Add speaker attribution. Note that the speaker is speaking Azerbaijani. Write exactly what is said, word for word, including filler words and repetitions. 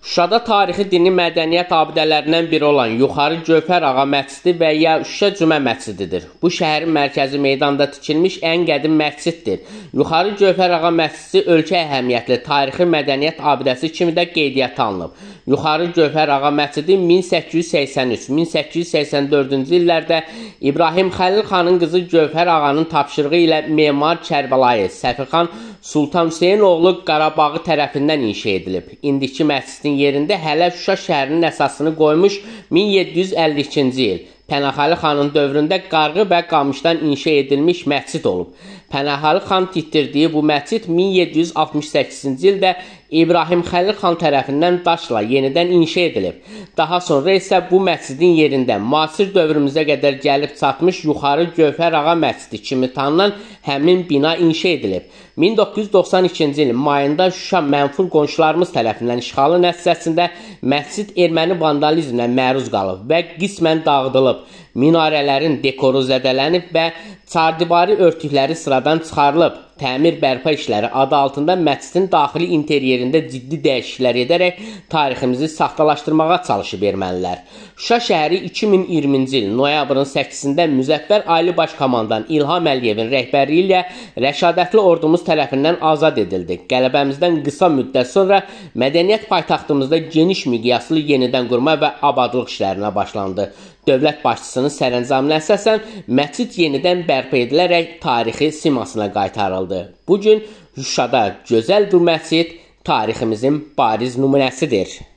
Speaker 1: Şuşada tarixi dini mədəniyyət abidələrindən biri olan Yuxarı Gövhər Ağa məscidi və ya Şuşa Cümə məscididir. Bu şəhərin mərkəzi meydanda tikilmiş ən qədim məsciddir. Yuxarı Gövhər Ağa məscidi ölkə əhəmiyyətli tarixi mədəniyyət abidəsi kimi də qeydiyyata alınıb. Yuxarı Gövhər Ağa məscidi min səkkiz yüz səksən üç min səkkiz yüz səksən dördüncü illərdə İbrahim Xəlil xanın qızı Gövhər Ağanın tapşırığı ilə memar Kərbəlayı Səfixan Sultan Hüseyn oğlu Qarabağı tərəfindən inşa edilib. İndiki məscidin yerində hələ Şuşa şəhərinin əsasını qoymuş min yeddi yüz əlli ikinci il Pənahəli xanın dövründə Qarğı və Qamışdan inşa edilmiş məscid olub. Pənahəli xan tikdirdiyi bu məscid min yeddi yüz altmış səkkizinci ildə İbrahim Xəlil xan tərəfindən daşla yenidən inşa edilib. Daha sonra isə bu məscidin yerində müasir dövrümüzə qədər gəlib çatmış Yuxarı Gövhər Ağa məscidi kimi tanınan həmin bina inşa edilib. min doqquz yüz doxsan ikinci ilin mayında Şuşa mənfur qonşularımız tərəfindən işğalı nəticəsində məscid erməni vandalizminə məruz qalıb və qismən dağıdılıb. Minarələrin dekoru zədələnib və çardivari örtükləri sıradan çıxarılıb. Təmir bərpa işləri adı altında məscidin daxili interyerində ciddi dəyişikliklər edərək tariximizi saxtalaşdırmağa çalışıb ermənilər. Şuşa şəhəri iki min iyirminci il noyabrın səkkizində Müzəffər Ali Baş Komandan İlham Əliyevin rəhbərliyi ilə rəşadətli ordumuz tərəfindən azad edildi. Qələbəmizdən qısa müddət sonra mədəniyyət paytaxtımızda geniş miqyaslı yenidən qurma və abadlıq işlərinə başlandı. Dövlət başçısının sərəncamına əsasən məscid yenidən bərpa edilərək tarixi simasına qaytarıldı. Bugün Şuşada gözəl bir məscid tariximizin bariz nümunəsidir.